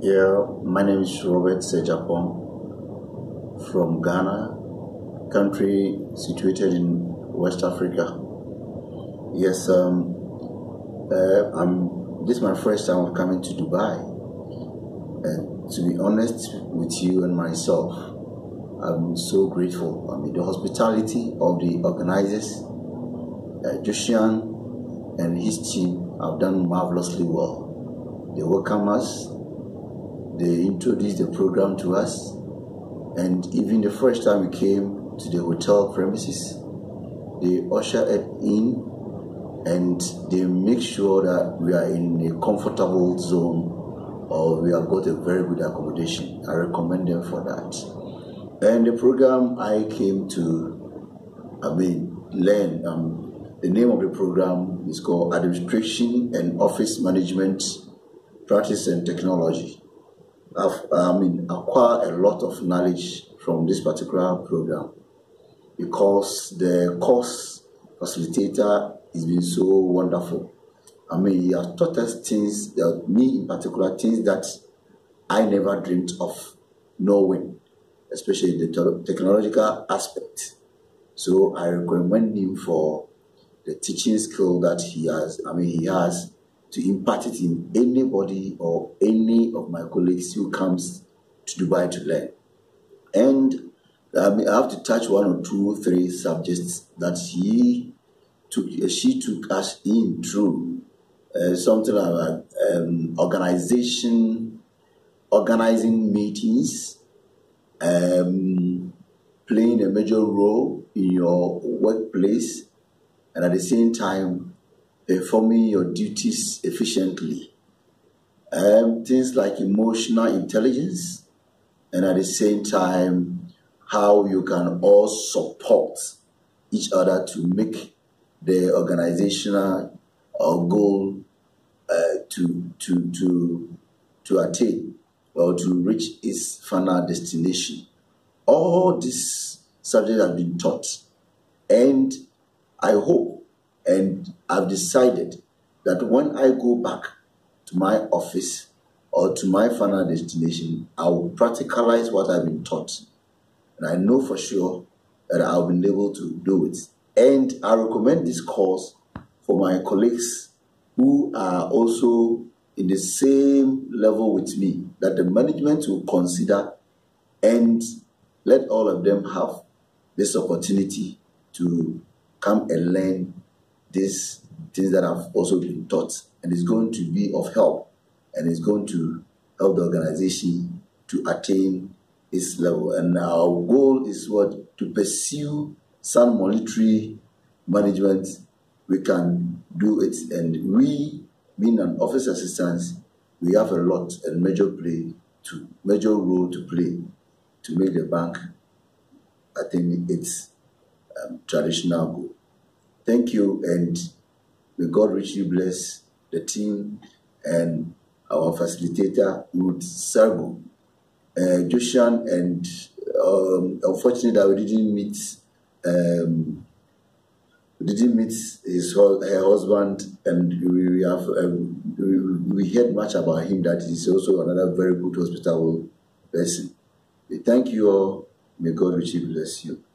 Yeah, my name is Robert Sejapong from Ghana, country situated in West Africa. Yes, I'm. This is my first time of coming to Dubai, and to be honest with you and myself, I'm so grateful. I mean, the hospitality of the organizers, Joshian and his team have done marvelously well. They welcome us. They introduced the program to us, and even the first time we came to the hotel premises, they usher it in and they make sure that we are in a comfortable zone or we have got a very good accommodation. I recommend them for that. And the program I came to, learn. The name of the program is called Administration and Office Management Practice and Technology. I've acquired a lot of knowledge from this particular program because the course facilitator has been so wonderful. He has taught us things, me in particular, things that I never dreamed of knowing, especially the technological aspect. So I recommend him for the teaching skill that he has. He has to impart it in anybody or any of my colleagues who comes to Dubai to learn. And I have to touch one or two, three subjects that she took us in through. Something like organizing meetings, playing a major role in your workplace, and at the same time performing your duties efficiently. Things like emotional intelligence, and at the same time how you can all support each other to make the organizational goal to attain or to reach its final destination. All these subjects have been taught, and I hope and I've decided that when I go back to my office or to my final destination, I will practicalize what I've been taught. And I know for sure that I'll be able to do it. And I recommend this course for my colleagues who are also in the same level with me, that the management will consider and let all of them have this opportunity to come and learn these things that have also been taught, and it's going to be of help, and it's going to help the organization to attain its level. And our goal is what? To pursue some monetary management. We can do it, and we, being an office assistant, we have a lot and major role to play to make the bank attain its traditional goal. Thank you, and may God richly bless the team and our facilitator, Ruth Sergo. Joshan, and unfortunately that we didn't meet her husband, and we heard much about him, that he's also another very good hospitable person. We thank you all. May God richly bless you.